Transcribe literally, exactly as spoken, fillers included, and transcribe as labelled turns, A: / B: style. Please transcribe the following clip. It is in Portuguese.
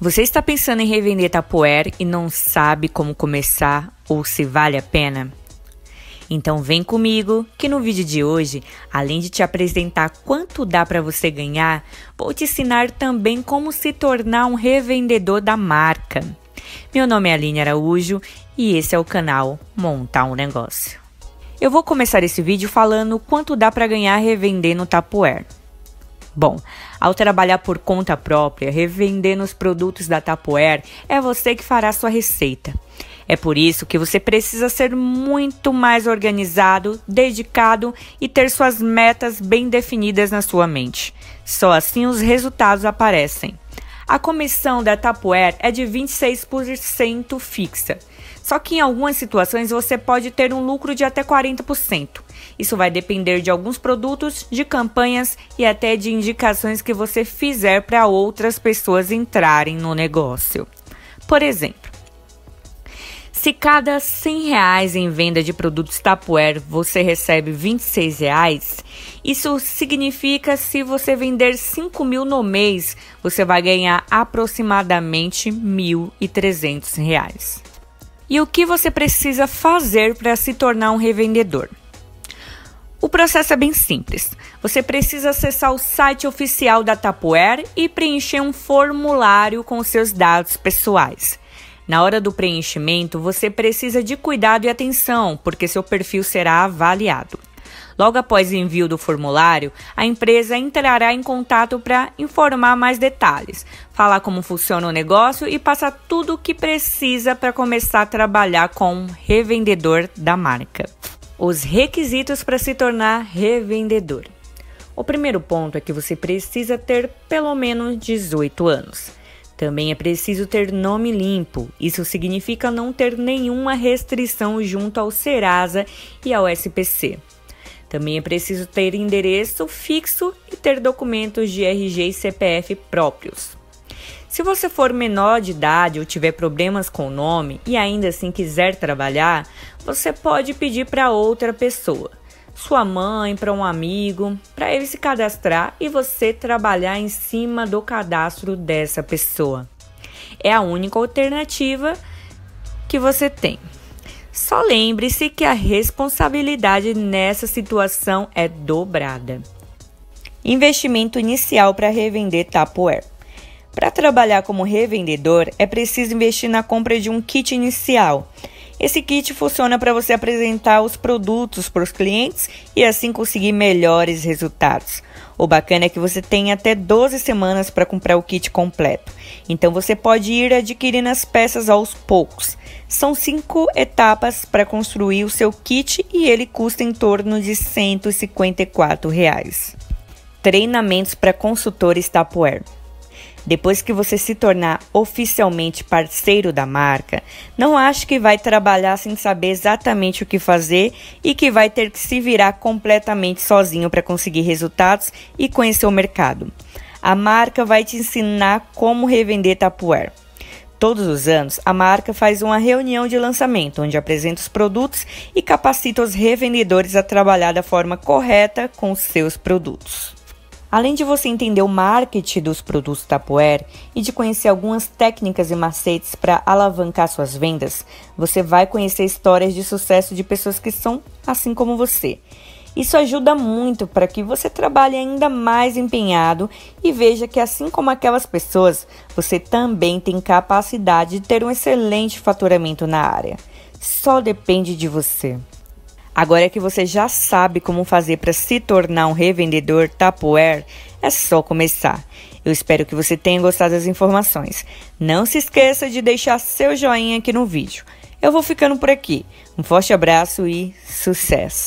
A: Você está pensando em revender Tupperware e não sabe como começar ou se vale a pena? Então vem comigo que no vídeo de hoje, além de te apresentar quanto dá para você ganhar, vou te ensinar também como se tornar um revendedor da marca. Meu nome é Aline Araújo e esse é o canal Montar um Negócio. Eu vou começar esse vídeo falando quanto dá para ganhar revendendo Tupperware. Bom, ao trabalhar por conta própria, revendendo os produtos da Tupperware, é você que fará sua receita. É por isso que você precisa ser muito mais organizado, dedicado e ter suas metas bem definidas na sua mente. Só assim os resultados aparecem. A comissão da Tupperware é de vinte e seis por cento fixa. Só que em algumas situações você pode ter um lucro de até quarenta por cento. Isso vai depender de alguns produtos, de campanhas e até de indicações que você fizer para outras pessoas entrarem no negócio. Por exemplo, se cada cem reais em venda de produtos Tupperware você recebe vinte e seis reais, isso significa se você vender cinco mil no mês, você vai ganhar aproximadamente mil e trezentos reais. E o que você precisa fazer para se tornar um revendedor? O processo é bem simples. Você precisa acessar o site oficial da Tupperware e preencher um formulário com seus dados pessoais. Na hora do preenchimento, você precisa de cuidado e atenção, porque seu perfil será avaliado. Logo após o envio do formulário, a empresa entrará em contato para informar mais detalhes, falar como funciona o negócio e passar tudo o que precisa para começar a trabalhar com um revendedor da marca. Os requisitos para se tornar revendedor. O primeiro ponto é que você precisa ter pelo menos dezoito anos. Também é preciso ter nome limpo. Isso significa não ter nenhuma restrição junto ao Serasa e ao S P C. Também é preciso ter endereço fixo e ter documentos de R G e C P F próprios. Se você for menor de idade ou tiver problemas com o nome e ainda assim quiser trabalhar, você pode pedir para outra pessoa, sua mãe, para um amigo, para ele se cadastrar e você trabalhar em cima do cadastro dessa pessoa. É a única alternativa que você tem. Só lembre-se que a responsabilidade nessa situação é dobrada. Investimento inicial para revender Tupperware. Para trabalhar como revendedor, é preciso investir na compra de um kit inicial. Esse kit funciona para você apresentar os produtos para os clientes e assim conseguir melhores resultados. O bacana é que você tem até doze semanas para comprar o kit completo. Então você pode ir adquirindo as peças aos poucos. São cinco etapas para construir o seu kit e ele custa em torno de cento e cinquenta e quatro reais. Treinamentos para consultores Tupperware. Depois que você se tornar oficialmente parceiro da marca, não ache que vai trabalhar sem saber exatamente o que fazer e que vai ter que se virar completamente sozinho para conseguir resultados e conhecer o mercado. A marca vai te ensinar como revender Tupperware. Todos os anos, a marca faz uma reunião de lançamento, onde apresenta os produtos e capacita os revendedores a trabalhar da forma correta com os seus produtos. Além de você entender o marketing dos produtos Tupperware e de conhecer algumas técnicas e macetes para alavancar suas vendas, você vai conhecer histórias de sucesso de pessoas que são assim como você. Isso ajuda muito para que você trabalhe ainda mais empenhado e veja que assim como aquelas pessoas, você também tem capacidade de ter um excelente faturamento na área. Só depende de você. Agora que você já sabe como fazer para se tornar um revendedor Tupperware, é só começar. Eu espero que você tenha gostado das informações. Não se esqueça de deixar seu joinha aqui no vídeo. Eu vou ficando por aqui. Um forte abraço e sucesso!